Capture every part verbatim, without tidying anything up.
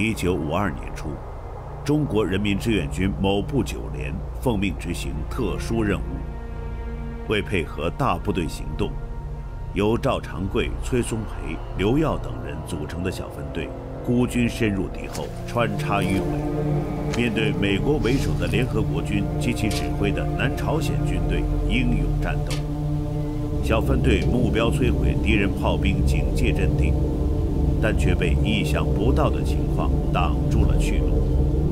一九五二年初，中国人民志愿军某部九连奉命执行特殊任务。为配合大部队行动，由赵长贵、崔松培、刘耀等人组成的小分队，孤军深入敌后，穿插迂回。面对美国为首的联合国军及其指挥的南朝鲜军队，英勇战斗。小分队目标摧毁敌人炮兵警戒阵地，但却被意想不到的情况挡住了去路。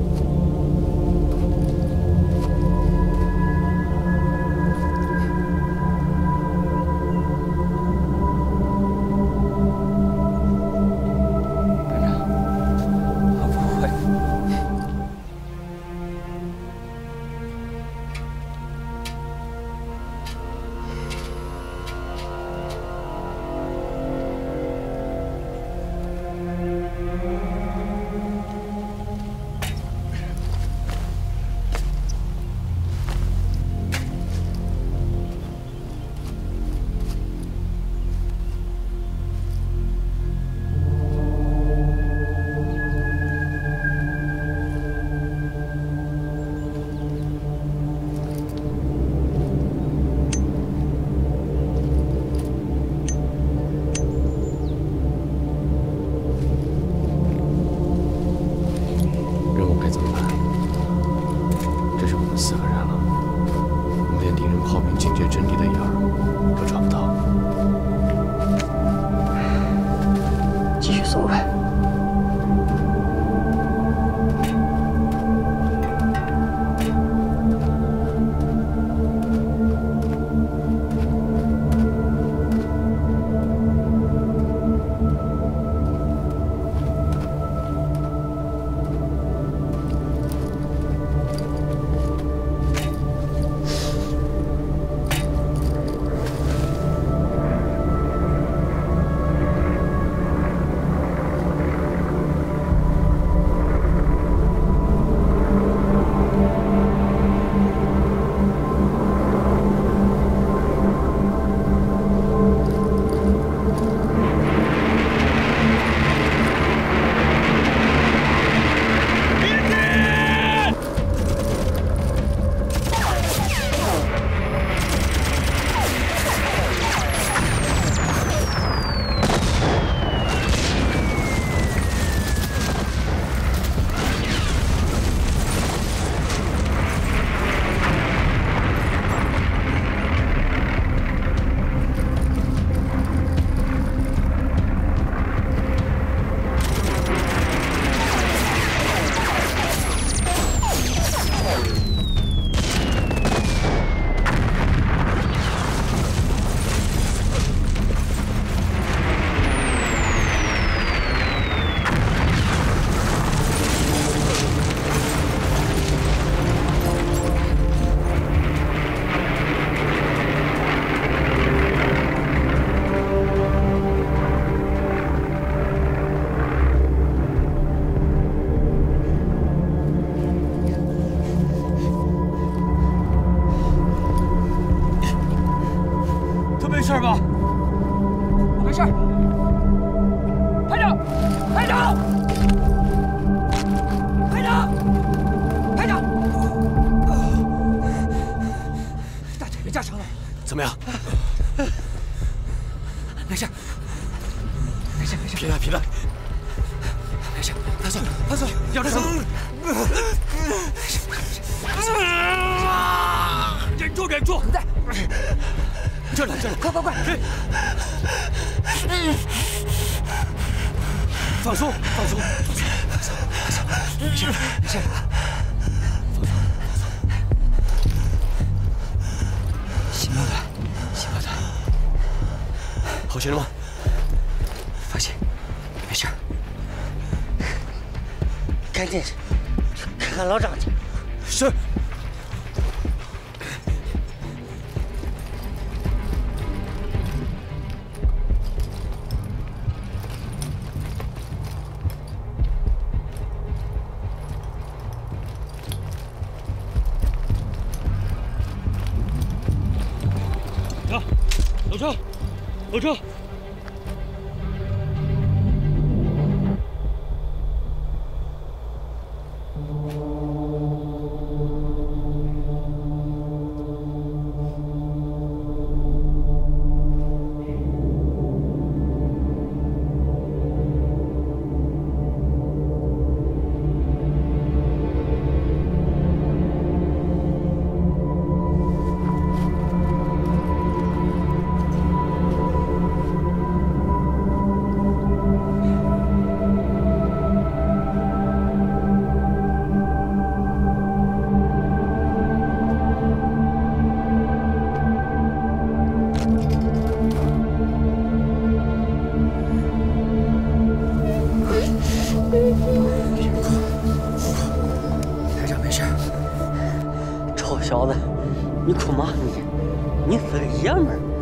老车，老车！ 小子，你哭嘛？你你是个爷们儿。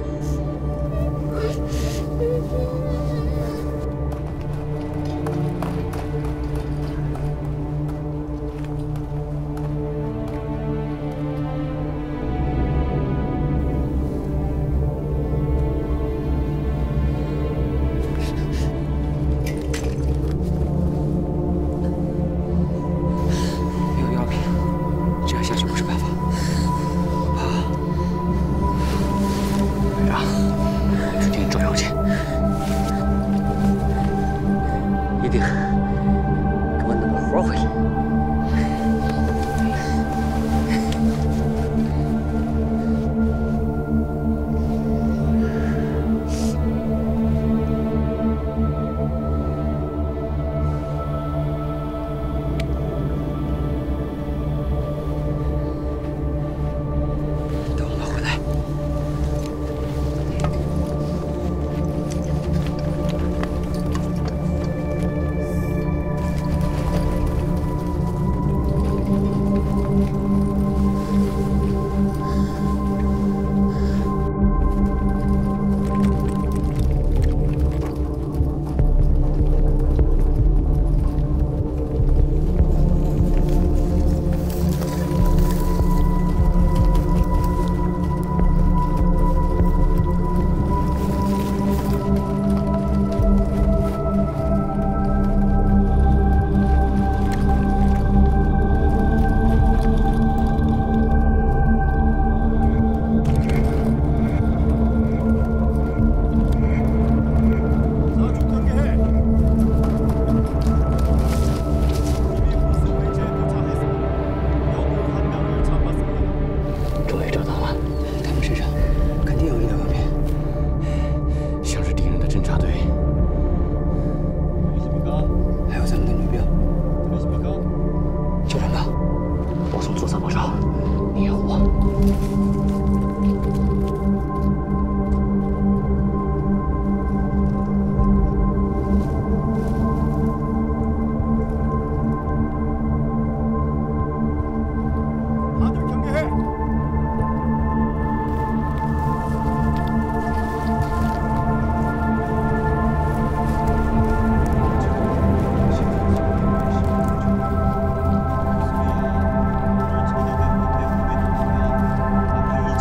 이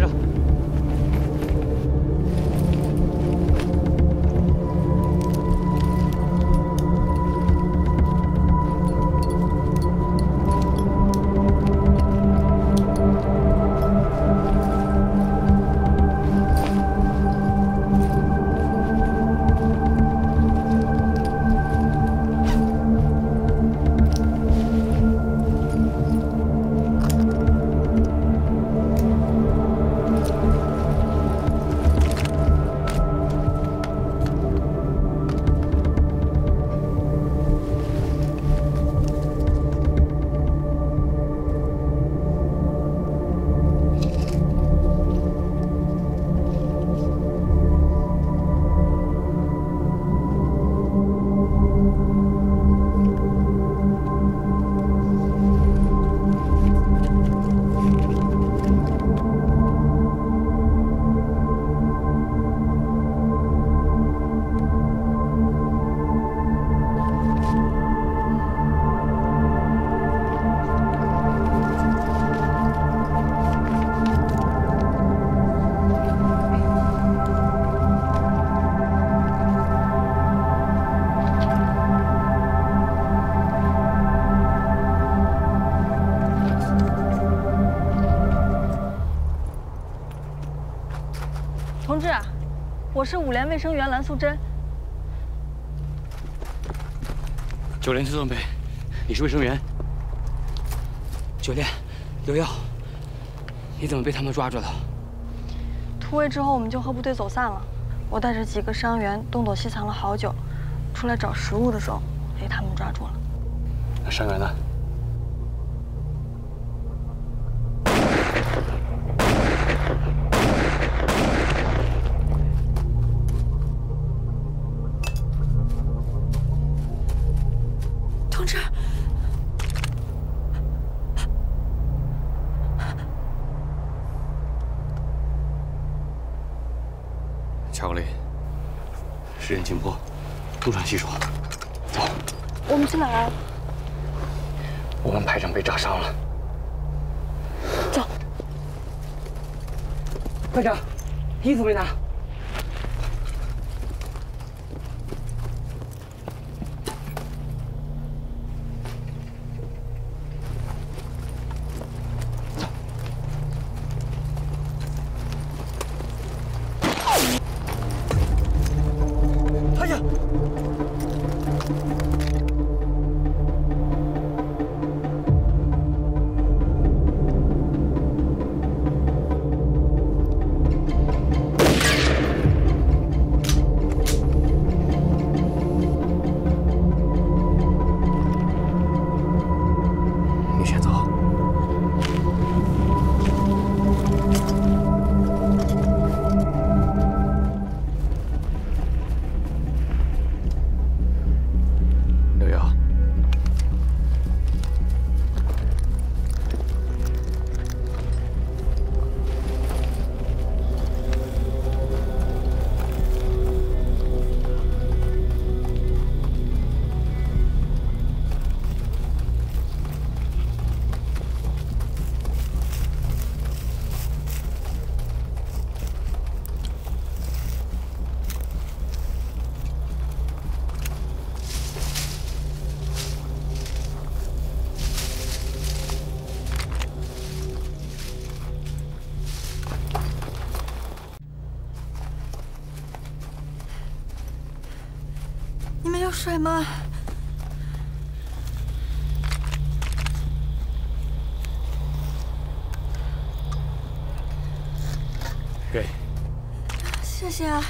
着。 同志，我是五连卫生员蓝素贞。 九连自动备，你是卫生员。九连，刘耀，你怎么被他们抓住了？ 突围之后，我们就和部队走散了。我带着几个伤员东躲西藏了好久，出来找食物的时候被他们抓住了。 那伤员呢？ 巧克力，时间紧迫，东窗西说，走。 我们去哪儿？ 我们排长被炸伤了。 走。 排长，衣服没拿。走。排长。 你们有水吗？ 给。 谢谢啊。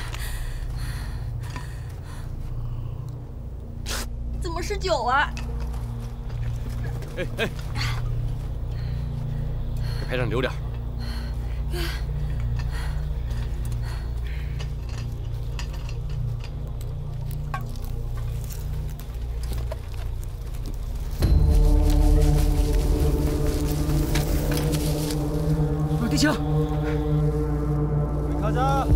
怎么是酒啊？ 哎哎，给排长留点。 地枪， 开着。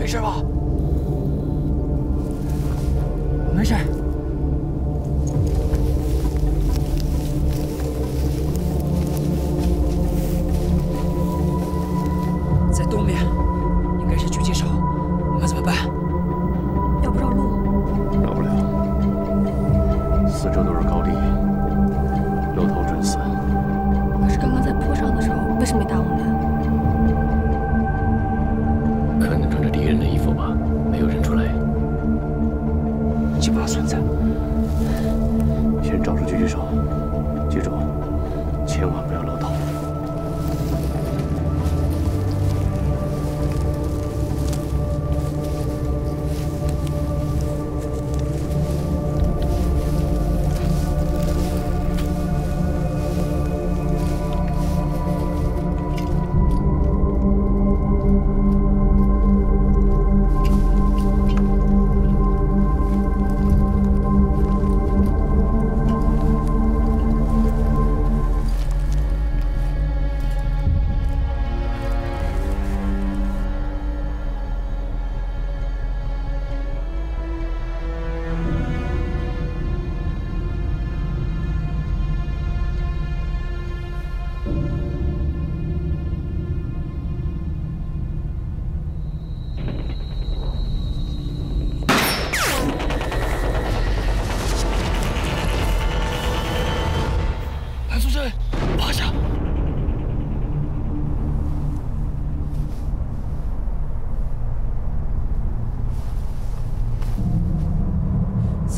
没事吧？没事。在东面，应该是狙击手，我们怎么办？ 绕不绕路？ 绕不了，四周都是高地，露头准死。 可是刚刚在坡上的时候，为什么没打我们？ 可能穿着敌人的衣服吧，没有认出来。 就不要存在。 先找出狙击手，记住，千万不要露头。 趴下！走！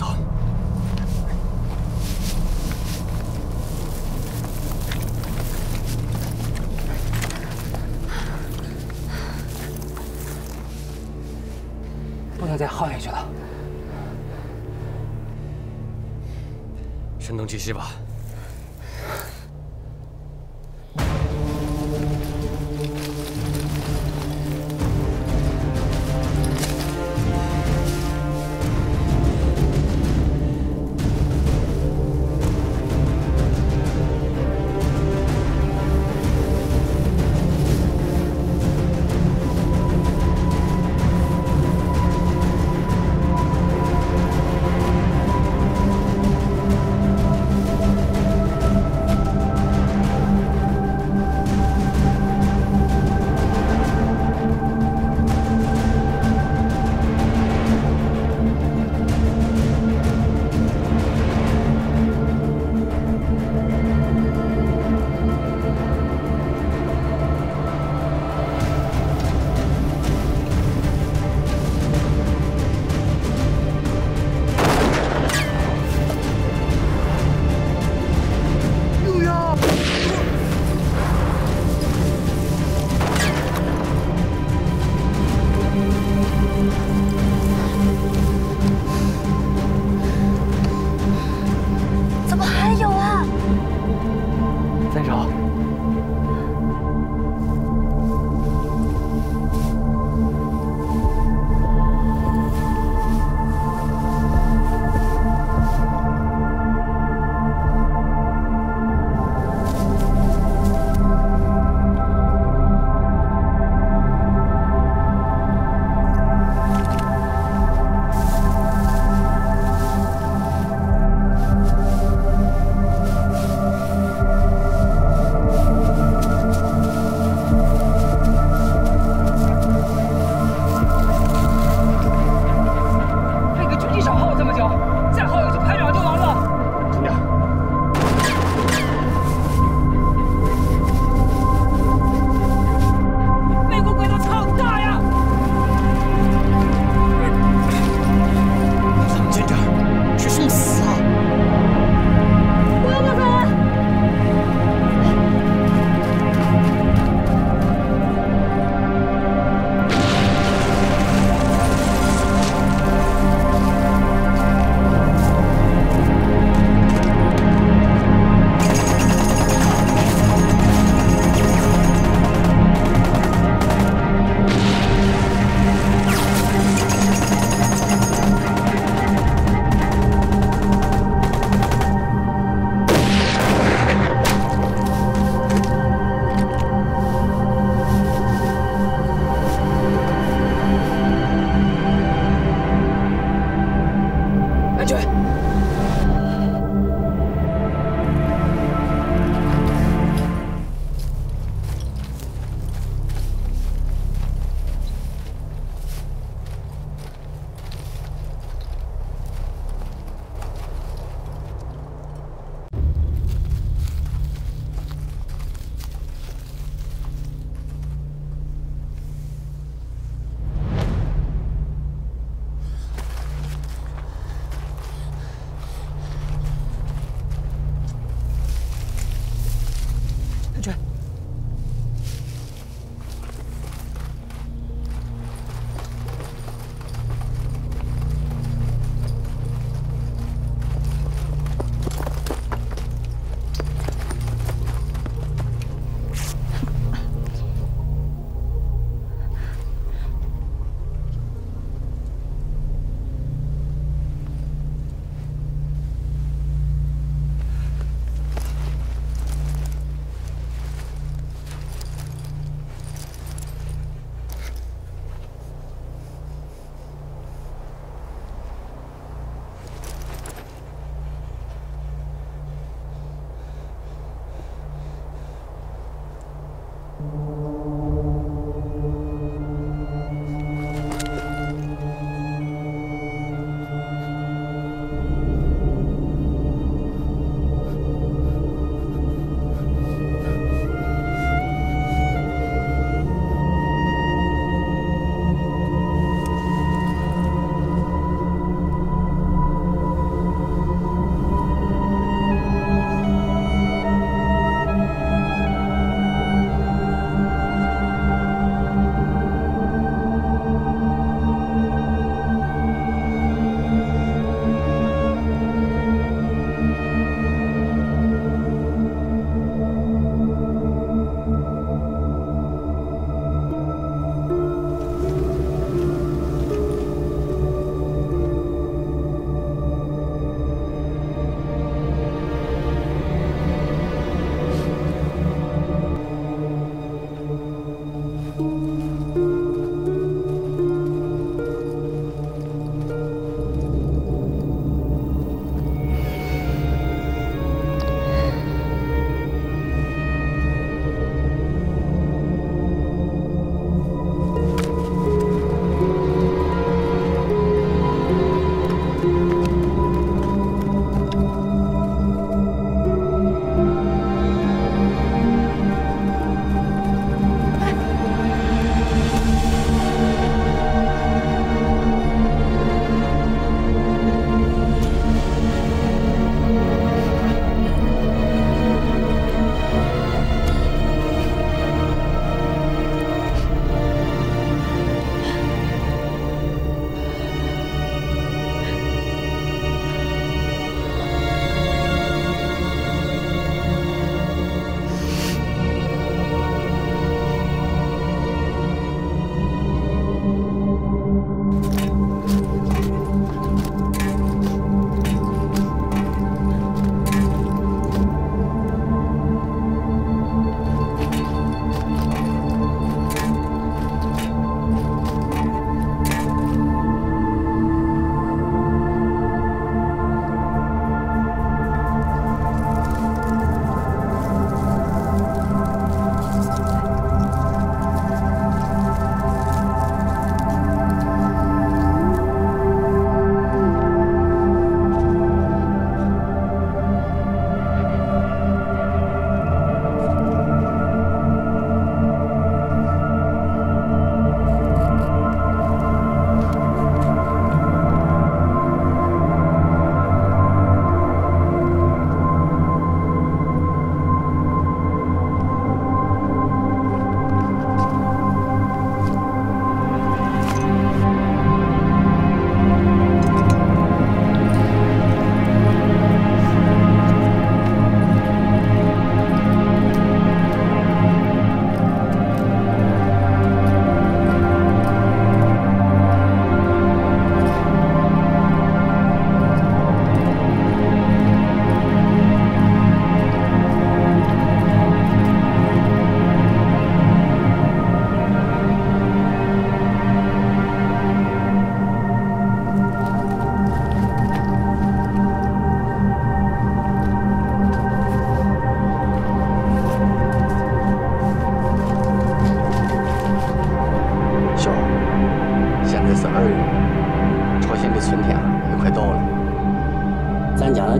不能再耗下去了。声东击西吧。 我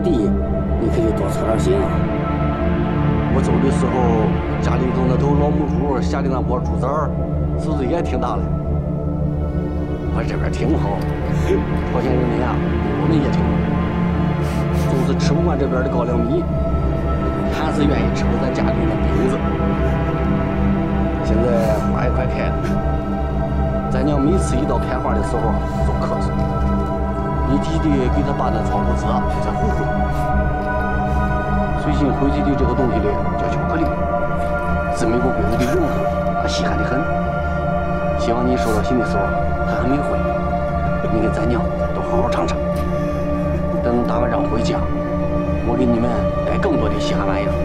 地，你可得多操点心啊。我走的时候，家里头那头老母猪下的那波猪崽儿，是不是也挺大的？我这边挺好，朝鲜人民啊，我们也挺好，就是吃不惯这边的高粱米，还是愿意吃咱家里的饼子。现在花也快开了，咱娘每次一到开花的时候就咳嗽，你记得给他把那窗户纸啊再糊糊。最新回去的这个东西呢叫巧克力，是美国鬼子的用途，稀罕的很。希望你收到信的时候他还没回，你跟咱娘都好好尝尝。等打完仗回家，我给你们带更多的稀罕玩意儿。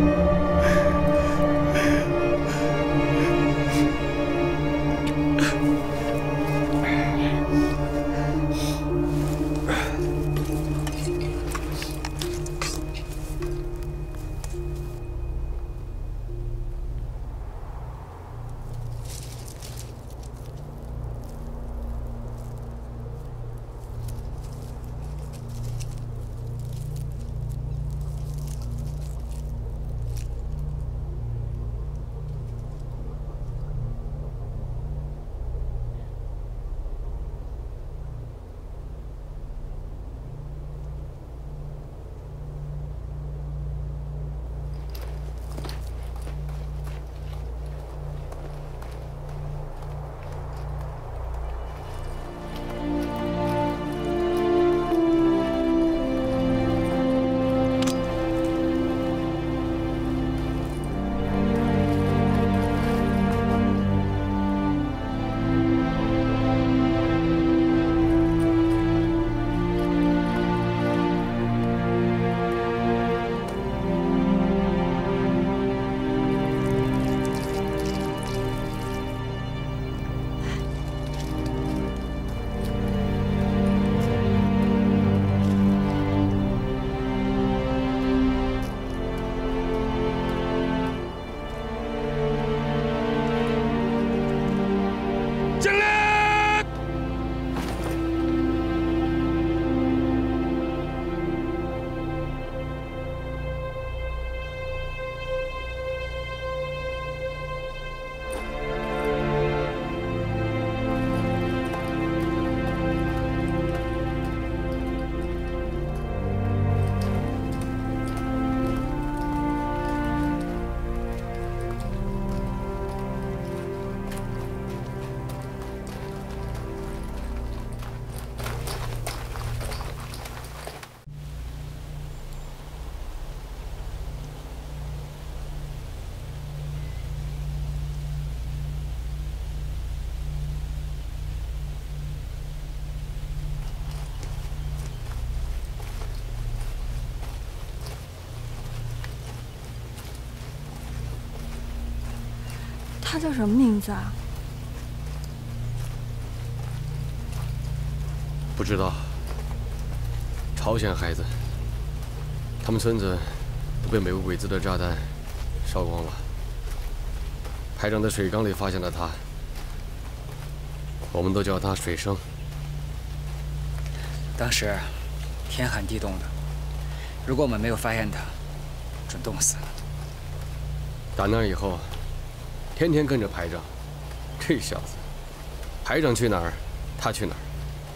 他叫什么名字啊？ 不知道。朝鲜孩子，他们村子都被美国鬼子的炸弹烧光了。排长在水缸里发现了他，我们都叫他水生。 当时天寒地冻的，如果我们没有发现他，准冻死了。 打那以后，天天跟着排长，这小子，排长去哪儿，他去哪儿。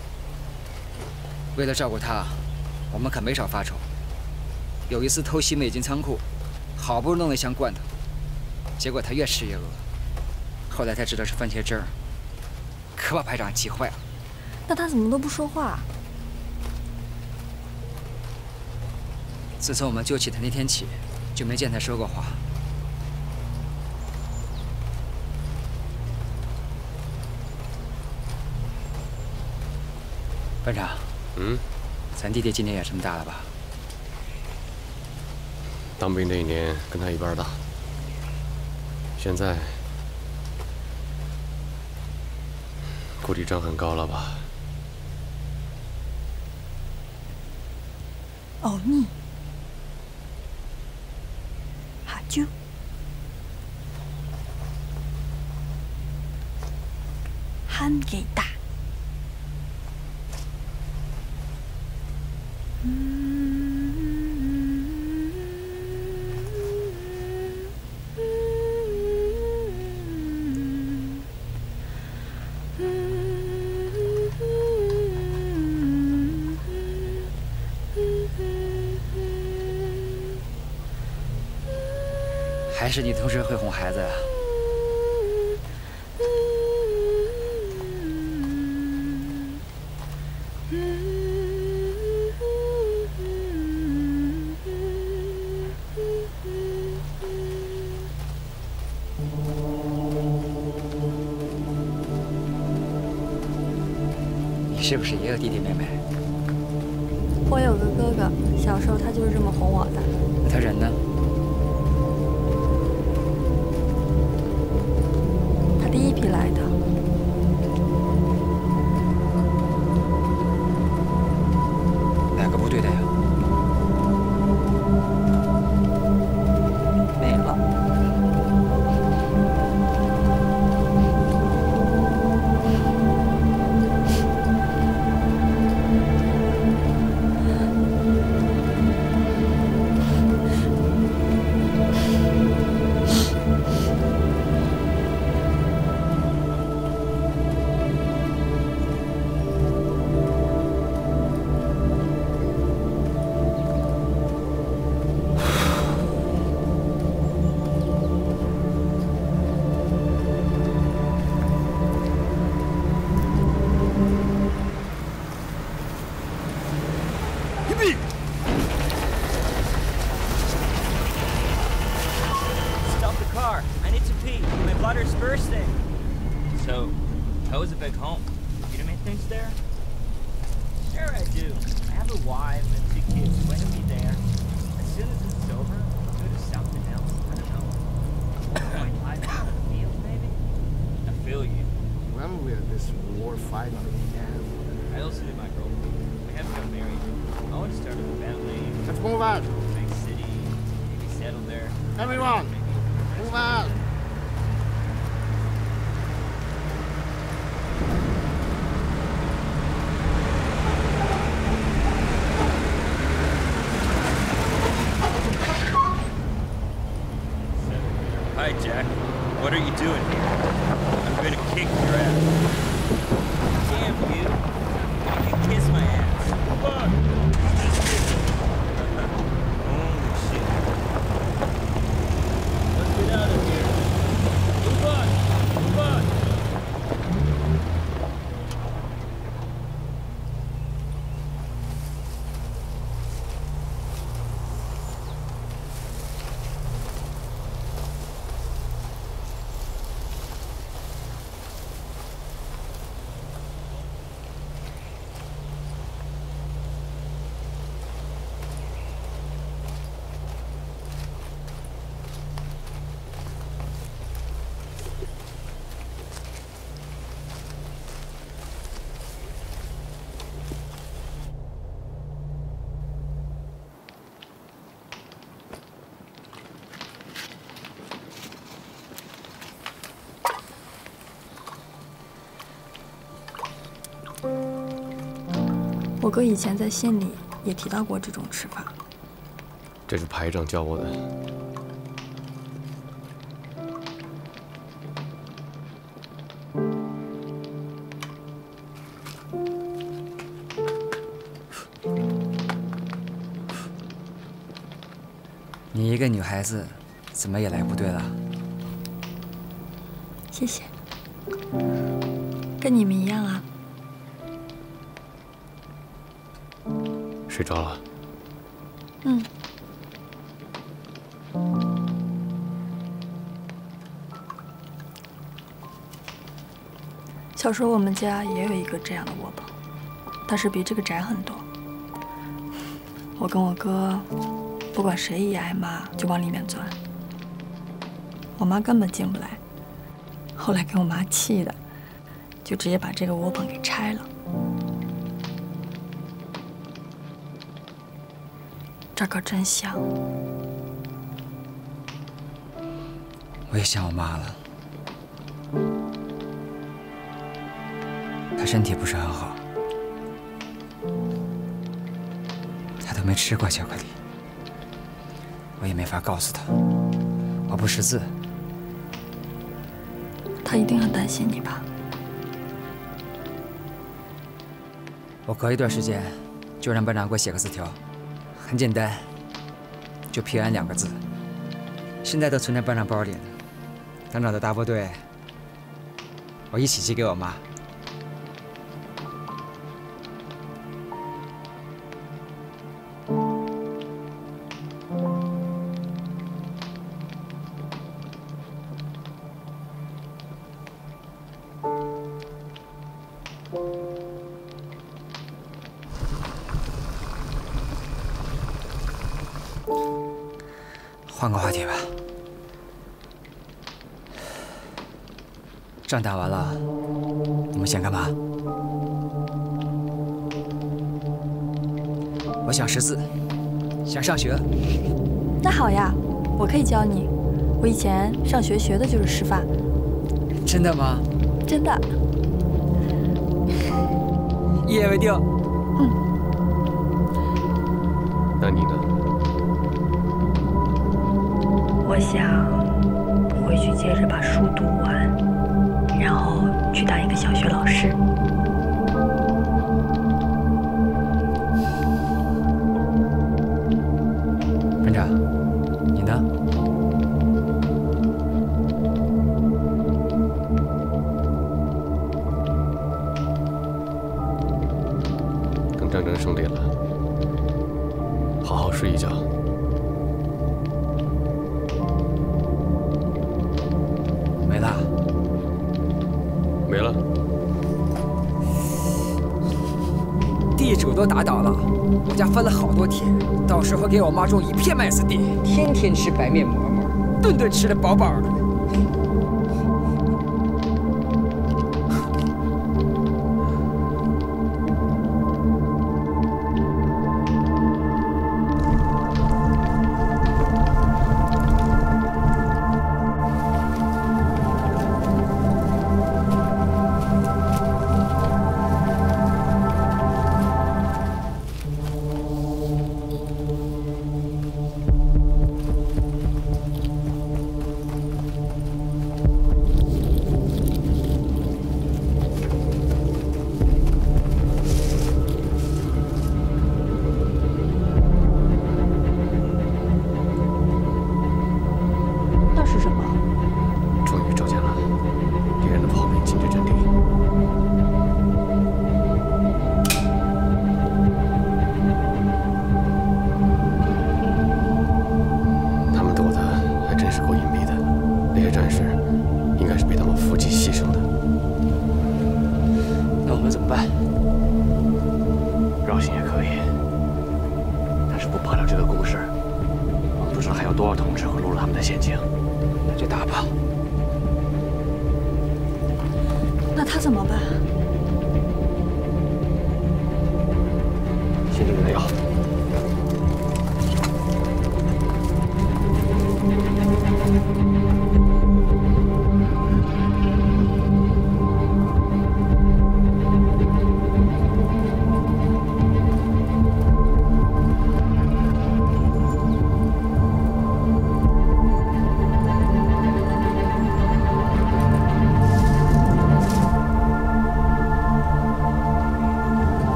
为了照顾他，我们可没少发愁。有一次偷袭美军仓库，好不容易弄了一箱罐头，结果他越吃越饿。后来才知道是番茄汁儿，可把排长气坏了。 那他怎么都不说话？ 自从我们救起他那天起，就没见他说过话。班长， 嗯， 咱弟弟今年也这么大了吧？ 当兵那一年跟他一般大，现在估计长很高了吧？ 哦，你，哈啾，喊给大。嗯。 还是你同学会哄孩子呀？你是不是也有弟弟妹妹？ 我有个哥哥，小时候他就是这么哄我的。 那他人呢？ 第一批来的， 哪个部队的呀？ 没了。 Hi, Jack. What are you doing here? I'm gonna kick your ass. Damn you. You can kiss my ass. Fuck! Holy shit. Let's get out of here. Move on! Move on! 我哥以前在信里也提到过这种吃法。 这是排长教我的。 你一个女孩子，怎么也来部队了？ 谢谢。跟你们一样啊。 睡着了。 嗯。小时候我们家也有一个这样的窝棚，但是比这个窄很多。我跟我哥，不管谁一挨骂，就往里面钻。我妈根本进不来，后来给我妈气的，就直接把这个窝棚给拆了。 这可真香！ 我也想我妈了，她身体不是很好，她都没吃过巧克力，我也没法告诉她，我不识字。 她一定很担心你吧？ 我隔一段时间就让班长给我写个字条，很简单，就平安两个字。现在都存在班长包里呢。班长的大部队，我一起寄给我妈。换个话题吧。仗打完了，你们想干嘛？我想识字，想上学。 那好呀，我可以教你。我以前上学学的就是师范。 真的吗？ 真的。 一言为定。 嗯。 那你呢？ 我想回去接着把书读完，然后去当一个小学老师。 班长，你呢？ 跟张真生累了，好好睡一觉。 没了。 没了。 地主都打倒了，我家分了好多田，到时候给我妈种一片麦子地，天天吃白面馍馍，顿顿吃得饱饱的。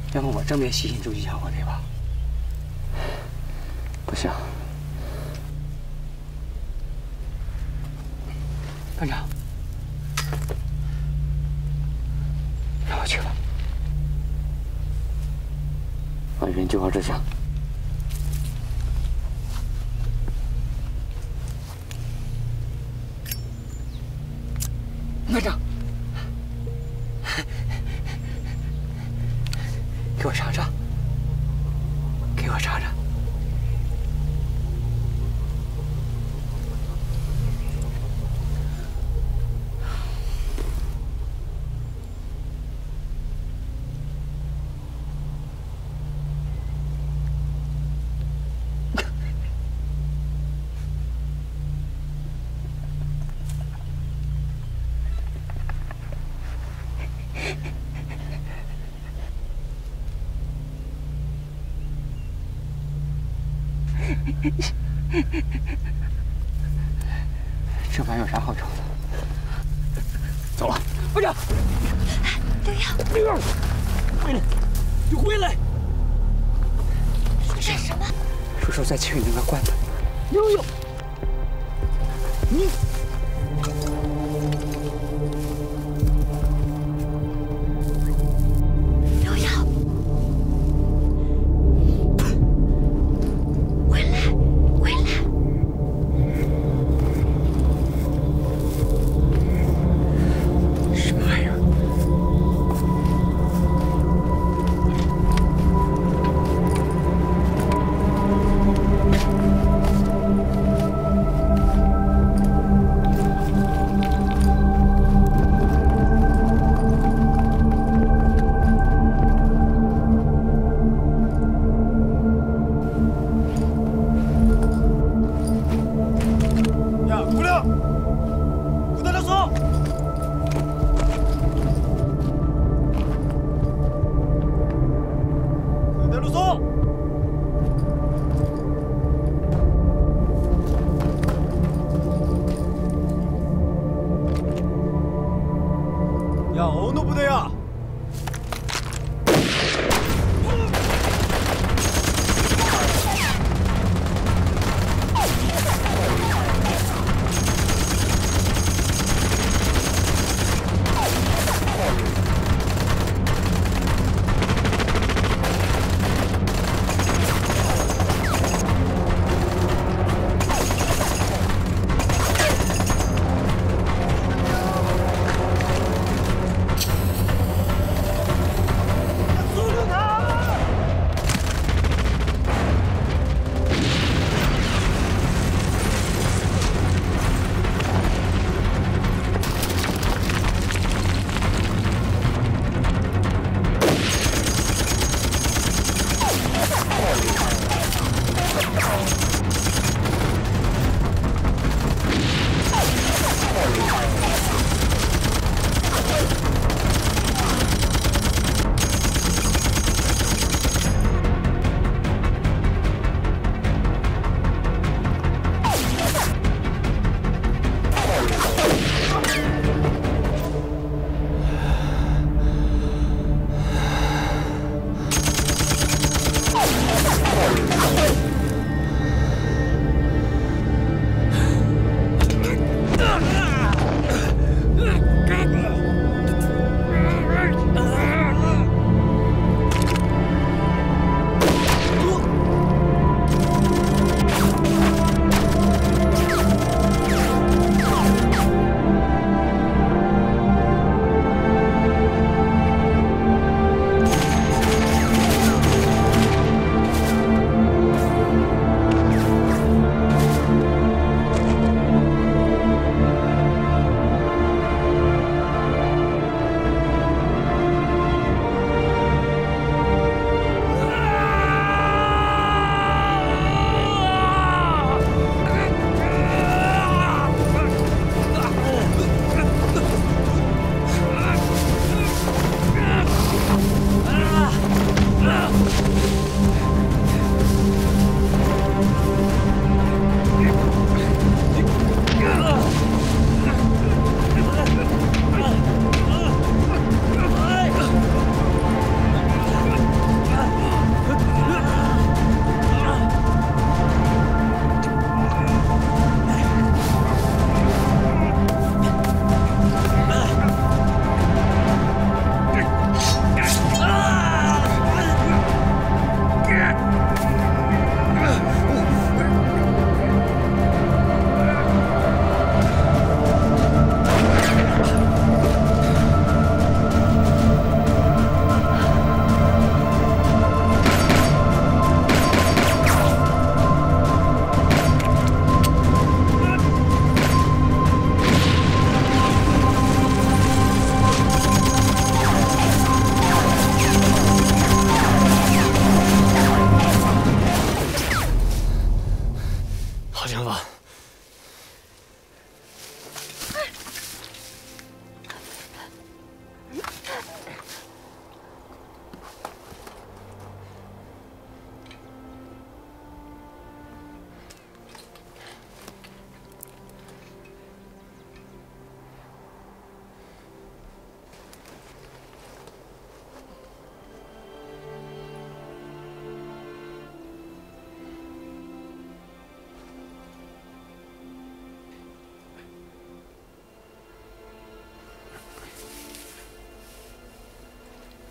要么我正面吸引住一下我，对吧？不行。班长，让我去吧。把人就往这想。班长，给我尝尝，给我尝尝。这玩意有啥好找的？走了，班长。 刘洋， 刘洋，回来，你回来！ 干什么？ 叔叔在清理那个罐子。悠悠，你。 刘洋，回来，回来！ 什么玩意儿？ 야, 어느 부대야?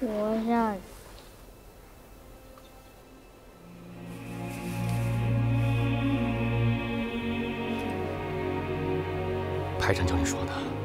活下去。 排长叫你说的。